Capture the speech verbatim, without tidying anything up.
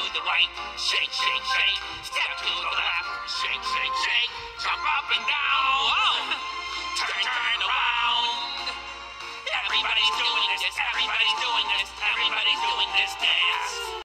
the right, shake, shake, shake. Step to the left, shake, shake, shake. Jump up and down, whoa. Turn, turn around. Everybody's doing this, everybody's doing this, everybody's doing this dance.